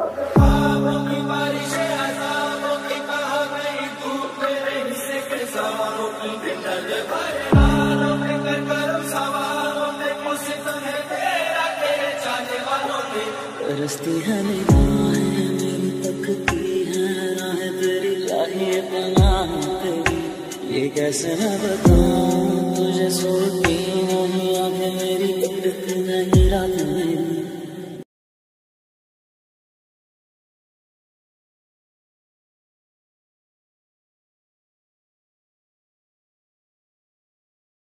रस्ती है निगाहें मेरी तकती है राहें तेरी लाही पनाह तेरी, ये कैसे मैं बताऊं तुझे सोती नहीं आंखें मेरी, नहीं रात मेरी।